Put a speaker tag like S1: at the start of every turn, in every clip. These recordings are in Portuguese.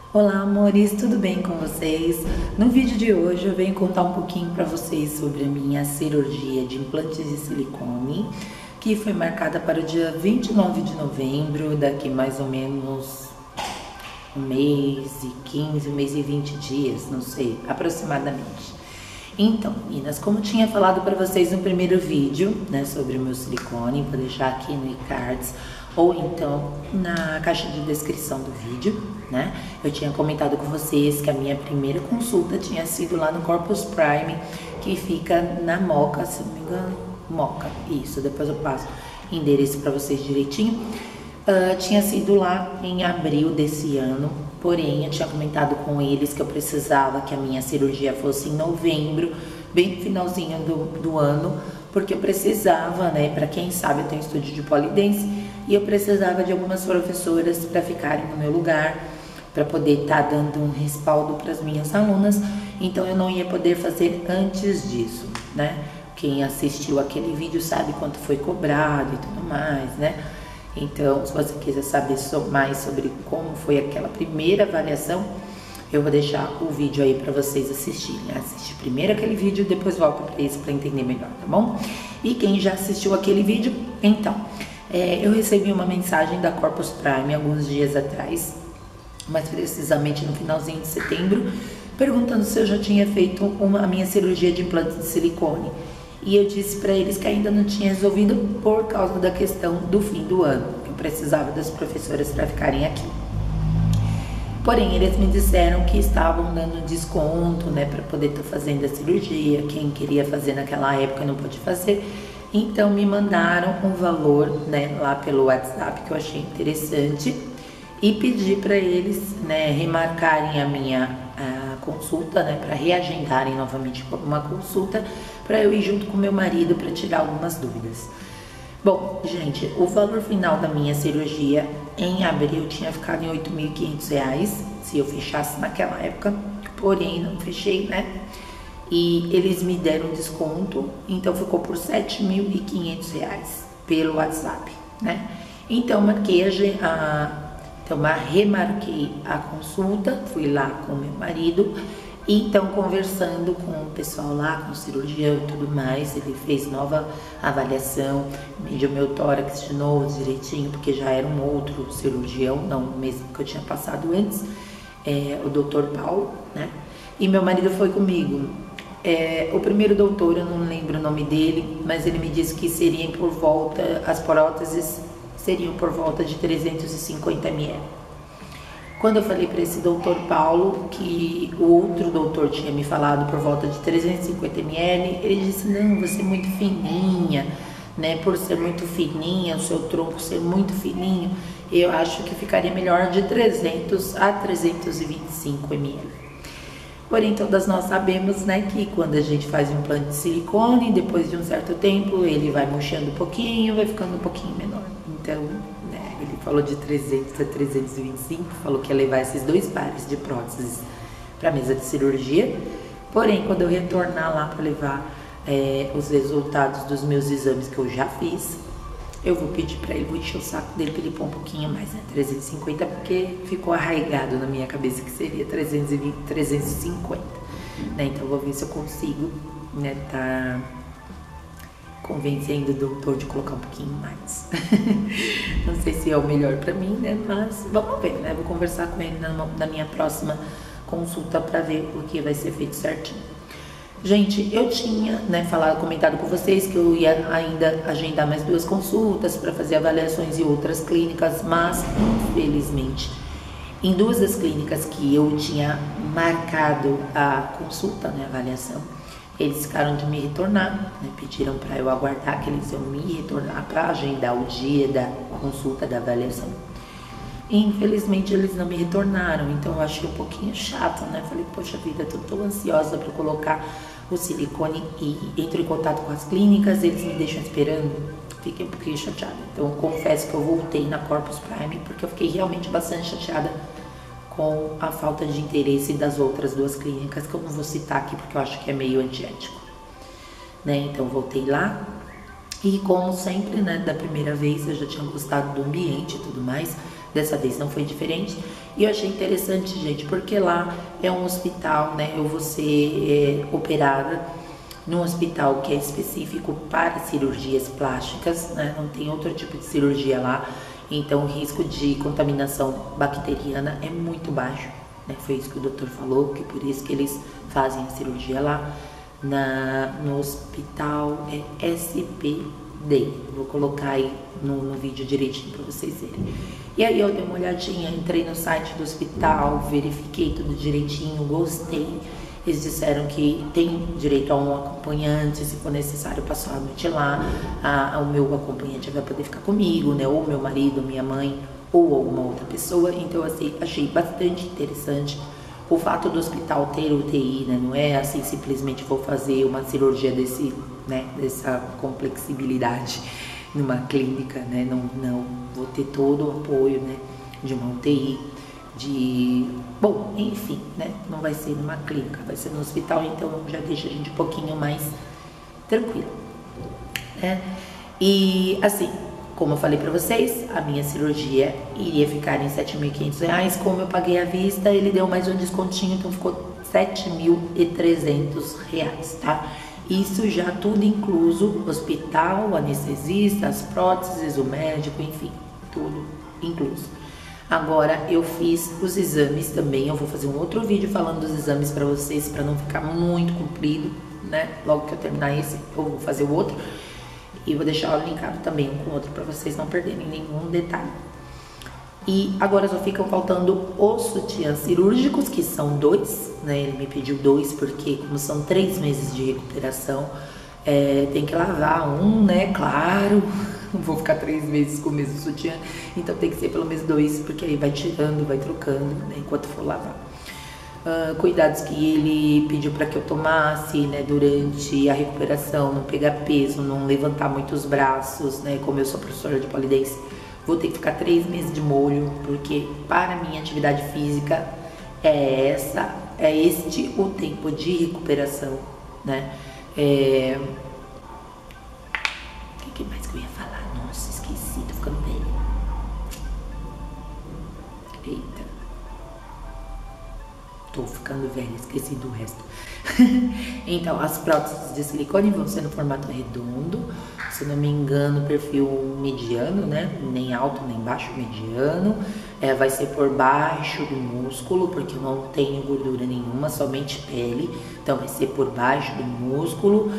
S1: Olá, amores, tudo bem com vocês? No vídeo de hoje eu venho contar um pouquinho para vocês sobre a minha cirurgia de implantes de silicone, que foi marcada para o dia 29 de novembro, daqui mais ou menos um mês e 15, um mês e 20 dias, não sei, aproximadamente. Então, meninas, como eu tinha falado para vocês no primeiro vídeo, né, sobre o meu silicone, vou deixar aqui no e-cards ou então na caixa de descrição do vídeo, né? Eu tinha comentado com vocês que a minha primeira consulta tinha sido lá no Corpus Prime, que fica na Moca, se não me engano, Moca, isso, depois eu passo o endereço para vocês direitinho. Tinha sido lá em abril desse ano, porém eu tinha comentado com eles que eu precisava que a minha cirurgia fosse em novembro, bem no finalzinho do ano, porque eu precisava, né, para quem sabe eu tenho estúdio de pole dance e eu precisava de algumas professoras para ficarem no meu lugar, para poder estar dando um respaldo para as minhas alunas, então eu não ia poder fazer antes disso, né? Quem assistiu aquele vídeo sabe quanto foi cobrado e tudo mais, né? Então, se você quiser saber mais sobre como foi aquela primeira avaliação, eu vou deixar o vídeo aí para vocês assistirem. Assiste primeiro aquele vídeo, depois volta para esse para entender melhor, tá bom? E quem já assistiu aquele vídeo, então, eu recebi uma mensagem da Corpus Prime alguns dias atrás, mais precisamente no finalzinho de setembro, perguntando se eu já tinha feito a minha cirurgia de implante de silicone. E eu disse para eles que ainda não tinha resolvido por causa da questão do fim do ano, que eu precisava das professoras para ficarem aqui. Porém, eles me disseram que estavam dando desconto, né, para poder estar fazendo a cirurgia. Quem queria fazer naquela época não pôde fazer. Então, me mandaram um valor, né, lá pelo WhatsApp, que eu achei interessante. E pedi para eles, né, remarcarem a minha consulta, né, para reagendarem novamente uma consulta, para eu ir junto com meu marido para tirar algumas dúvidas. Bom, gente, o valor final da minha cirurgia em abril tinha ficado em R$ 8.500, se eu fechasse naquela época, porém não fechei, né? E eles me deram desconto, então ficou por R$ 7.500 pelo WhatsApp, né? Então remarquei a consulta, fui lá com meu marido, e então conversando com o pessoal lá, com o cirurgião e tudo mais, ele fez nova avaliação, mediu meu tórax de novo direitinho, porque já era um outro cirurgião, não o mesmo que eu tinha passado antes, o Dr. Paulo, né? E meu marido foi comigo. O primeiro doutor, eu não lembro o nome dele, mas ele me disse que seriam por volta, as próteses seriam por volta de 350 ml. Quando eu falei para esse doutor Paulo que o outro doutor tinha me falado por volta de 350 ml, ele disse, não, você é muito fininha, né, por ser muito fininha, o seu tronco ser muito fininho, eu acho que ficaria melhor de 300 a 325 ml. Porém, todas nós sabemos, né, que quando a gente faz um implante de silicone, depois de um certo tempo, ele vai murchando um pouquinho, vai ficando um pouquinho menor. Então, né, ele falou de 300 a 325, falou que ia levar esses 2 pares de próteses para a mesa de cirurgia. Porém, quando eu retornar lá para levar os resultados dos meus exames que eu já fiz, eu vou pedir para ele, vou encher o saco dele para ele pôr um pouquinho mais, né, 350, porque ficou arraigado na minha cabeça que seria 320, 350, né, então eu vou ver se eu consigo, né, tá convencendo o doutor de colocar um pouquinho mais. Não sei se é o melhor para mim, né, mas vamos ver, né, vou conversar com ele na minha próxima consulta para ver o que vai ser feito certinho. Gente, eu tinha, né, comentado com vocês que eu ia ainda agendar mais 2 consultas para fazer avaliações em outras clínicas, mas, infelizmente, em 2 das clínicas que eu tinha marcado a consulta, né, a avaliação, eles ficaram de me retornar, né, pediram para eu aguardar que eles iam me retornar para agendar o dia da consulta da avaliação. Infelizmente eles não me retornaram, então eu achei um pouquinho chato, né? Falei, poxa vida, tô ansiosa para colocar o silicone e entro em contato com as clínicas, eles me deixam esperando, fiquei um pouquinho chateada. Então eu confesso que eu voltei na Corpus Prime porque eu fiquei realmente bastante chateada com a falta de interesse das outras 2 clínicas, que eu não vou citar aqui porque eu acho que é meio antiético, né? Então voltei lá e, como sempre, né, da primeira vez eu já tinha gostado do ambiente e tudo mais. Dessa vez não foi diferente, E eu achei interessante, gente, porque lá é um hospital, né? Eu vou ser operada num hospital que é específico para cirurgias plásticas, né? Não tem outro tipo de cirurgia lá, então o risco de contaminação bacteriana é muito baixo, né? Foi isso que o doutor falou, que por isso que eles fazem a cirurgia lá no hospital SPD. Vou colocar aí no vídeo direitinho para vocês verem. E aí eu dei uma olhadinha, entrei no site do hospital, verifiquei tudo direitinho, gostei. Eles disseram que tem direito a um acompanhante, se for necessário passar a noite lá. O meu acompanhante vai poder ficar comigo, né? Ou meu marido, minha mãe, ou alguma outra pessoa. Então, assim, achei bastante interessante o fato do hospital ter UTI, né? Não é assim, simplesmente vou fazer uma cirurgia dessa complexibilidade numa clínica, né? Não, vou ter todo o apoio, né? De uma UTI. Bom, enfim, né? Não vai ser numa clínica, vai ser no hospital, então já deixa a gente um pouquinho mais tranquilo, né? E assim, como eu falei pra vocês, a minha cirurgia iria ficar em R$7.500, como eu paguei à vista, ele deu mais um descontinho, então ficou R$7.300, tá? Isso já tudo incluso, hospital, anestesista, as próteses, o médico, enfim, tudo incluso. Agora eu fiz os exames também, eu vou fazer um outro vídeo falando dos exames para vocês, para não ficar muito comprido, né? Logo que eu terminar esse, eu vou fazer o outro e vou deixar linkado também um com o outro para vocês não perderem nenhum detalhe. E agora só ficam faltando os sutiãs cirúrgicos, que são 2, né? Ele me pediu 2 porque como são 3 meses de recuperação, tem que lavar um, né? Claro. Não vou ficar 3 meses com o mesmo sutiã, então tem que ser pelo menos 2, porque aí vai tirando, vai trocando, né, enquanto for lavar. Cuidados que ele pediu para que eu tomasse, né, durante a recuperação, não pegar peso, não levantar muito os braços, né, como eu sou professora de polidense, vou ter que ficar 3 meses de molho, porque para a minha atividade física é este o tempo de recuperação, né. O que mais que eu ia falar? Nossa, esqueci, tô ficando velha. Eita. Tô ficando velha, esqueci do resto. Então, as próteses de silicone vão ser no formato redondo. Se não me engano, perfil mediano, né? Nem alto, nem baixo, mediano. Vai ser por baixo do músculo, porque eu não tenho gordura nenhuma, somente pele. Então, vai ser por baixo do músculo.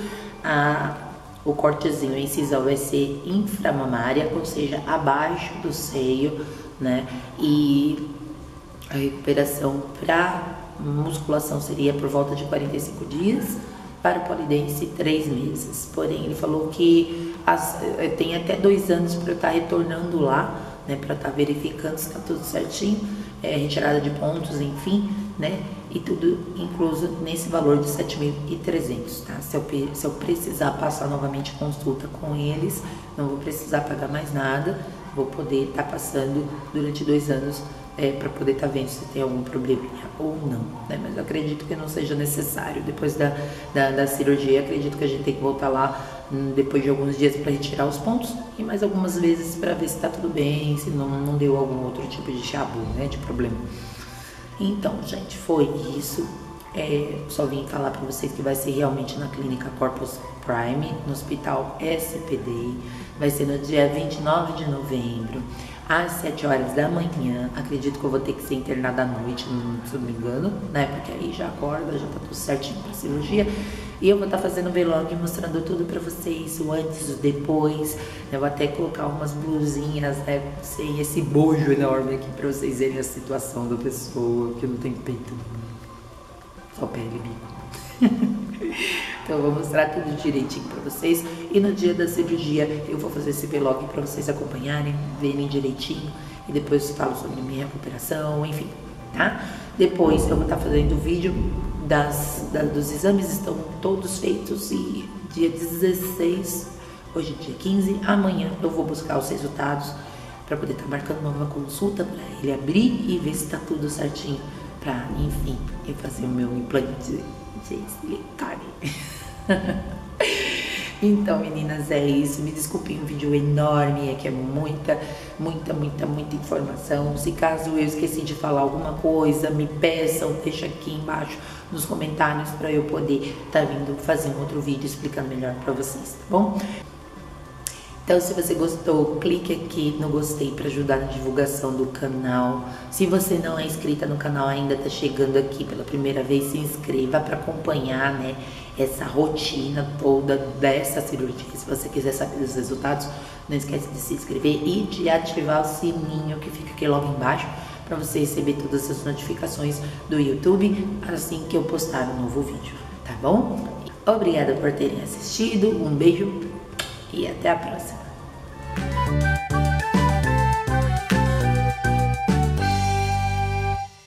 S1: O cortezinho, a incisão vai ser inframamária, ou seja, abaixo do seio, né? E a recuperação para musculação seria por volta de 45 dias, para o polidense 3 meses. Porém, ele falou que tem até 2 anos para eu estar retornando lá, né? Para estar verificando se está tudo certinho, retirada de pontos, enfim, né? E tudo incluso nesse valor de 7.300, tá? Se eu precisar passar novamente consulta com eles, não vou precisar pagar mais nada, vou poder estar passando durante 2 anos para poder estar vendo se tem algum probleminha ou não, né? Mas eu acredito que não seja necessário. Depois da cirurgia, acredito que a gente tem que voltar lá depois de alguns dias para retirar os pontos e mais algumas vezes para ver se está tudo bem, se não deu algum outro tipo de chabu, né? De problema. Então, gente, foi isso. Só vim falar para vocês que vai ser realmente na clínica Corpus Prime, no hospital SPD. Vai ser no dia 29 de novembro, às 7 horas da manhã. Acredito que eu vou ter que ser internada à noite, se não me engano, né? Porque aí já acorda, já tá tudo certinho pra cirurgia. E eu vou estar fazendo vlog mostrando tudo pra vocês, o antes e o depois. Eu vou até colocar umas blusinhas, né? Sem esse bojo enorme aqui pra vocês verem a situação da pessoa, que não tem peito, só pele e bico. Então eu vou mostrar tudo direitinho pra vocês. E no dia da cirurgia eu vou fazer esse vlog pra vocês acompanharem, verem direitinho. E depois eu falo sobre minha recuperação, enfim, tá? Depois eu vou estar fazendo vídeo dos exames, estão todos feitos. E dia 16, hoje é dia 15, amanhã eu vou buscar os resultados pra poder estar marcando uma consulta pra ele abrir e ver se tá tudo certinho. Pra, enfim, eu fazer o meu implante de silicone. Então, meninas, é isso. Me desculpem, um vídeo enorme, é que é muita informação. Se caso eu esqueci de falar alguma coisa, me peçam, deixa aqui embaixo nos comentários para eu poder estar vindo fazer um outro vídeo explicando melhor para vocês, tá bom? Então, se você gostou, clique aqui no gostei para ajudar na divulgação do canal. Se você não é inscrita no canal ainda, tá chegando aqui pela primeira vez, se inscreva para acompanhar, né, essa rotina toda dessa cirurgia. Se você quiser saber dos resultados, não esquece de se inscrever e de ativar o sininho que fica aqui logo embaixo para você receber todas as notificações do YouTube assim que eu postar um novo vídeo, tá bom? Obrigada por terem assistido, um beijo e até a próxima.